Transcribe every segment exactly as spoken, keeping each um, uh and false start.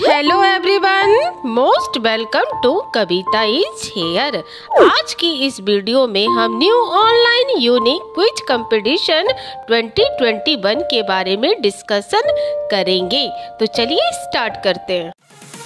Hello everyone, most welcome to Kavita is here. आज की इस वीडियो में हम new online unique quiz competition twenty twenty one के बारे में डिस्कशन करेंगे। तो चलिए स्टार्ट करते हैं।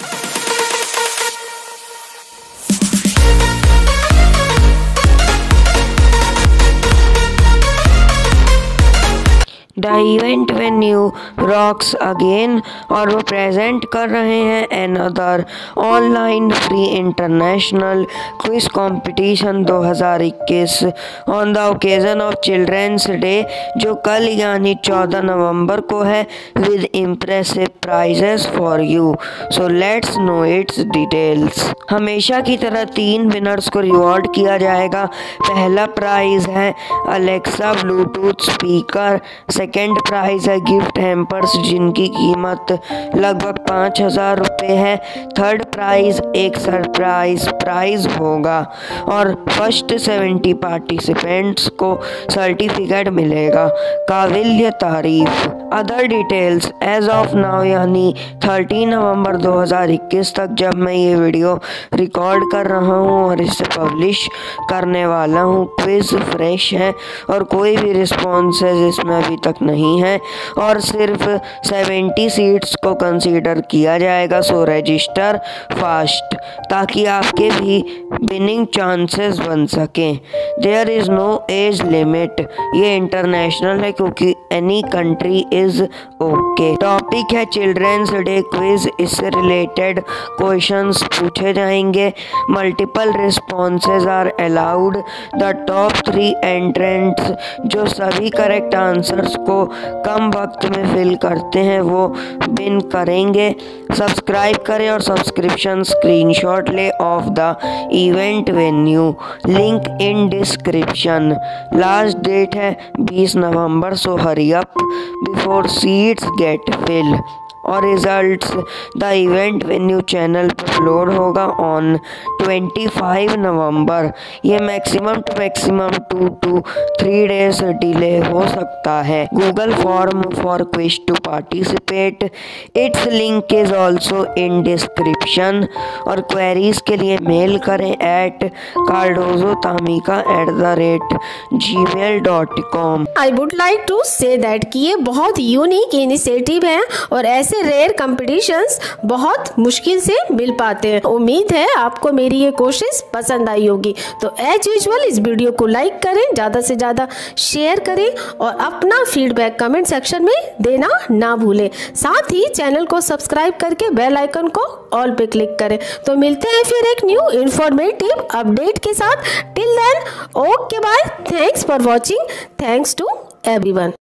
The event venue rocks again, और वो प्रेजेंट कर रहे हैं another online free international quiz competition दो हज़ार इक्कीस on the occasion of children's day, जो कल यानी चौदह नवंबर को है, with impressive prizes for you. So let's know its details. हमेशा की तरह तीन विनर्स को रिवॉर्ड किया जाएगा। पहला प्राइज है Alexa bluetooth speaker, second prize है गिफ्ट हैम्पर्स जिनकी कीमत लगभग पाँच हज़ार रुपये है, थर्ड प्राइज एक सरप्राइज प्राइज होगा और फर्स्ट सेवेंटी पार्टिसिपेंट्स को सर्टिफिकेट मिलेगा। काबिल तारीफ। Other details as of now यानी तीस नवंबर दो हज़ार इक्कीस तक, जब मैं ये वीडियो रिकॉर्ड कर रहा हूँ और इसे पब्लिश करने वाला हूँ, क्विज फ्रेश है और कोई भी रिस्पॉन्सेज इसमें अभी तक नहीं है और सिर्फ सत्तर सीट्स को कंसीडर किया जाएगा। सो रजिस्टर फास्ट ताकि आपके भी विनिंग चांसेस बन सकें। There is no age limit, ये इंटरनेशनल है क्योंकि any country is okay. Topic है चिल्ड्रंस डे क्विज, इससे रिलेटेड क्वेश्चंस पूछे जाएंगे। Multiple responses are allowed. The top three entrants जो सभी करेक्ट आंसर्स को कम वक्त में फिल करते हैं वो विन करेंगे। सब्सक्राइब करें और सब्सक्रिप्शन स्क्रीनशॉट ले of the event venue, link in description. Last date है बीस नवंबर, so hurry up before seats get fill. और results the event venue channel पर अपलोड होगा ऑन पच्चीस नवंबर। ये maximum two maximum two to three days delay हो सकता है। Google form for quiz to participate, its link is also in description. और क्वेरीज के लिए मेल करें at Cardozo तामिका at the rate G mail dot com. I would like to say that कि ये बहुत यूनिक इनिशिएटिव है और ऐसे रेयर कंपटीशंस बहुत मुश्किल से मिल पाते हैं। उम्मीद है आपको मेरी ये कोशिश पसंद आई होगी। तो एज यूजुअल इस वीडियो को लाइक करें, ज़्यादा से ज़्यादा शेयर करें और अपना फीडबैक कमेंट सेक्शन में देना ना भूलें। साथ ही चैनल को सब्सक्राइब करके बेल आइकन को ऑल पे क्लिक करें। तो मिलते हैं फिर एक न्यू इंफॉर्मेटिव अपडेट के साथ। Till then okay bye, thanks for watching, thanks to everyone.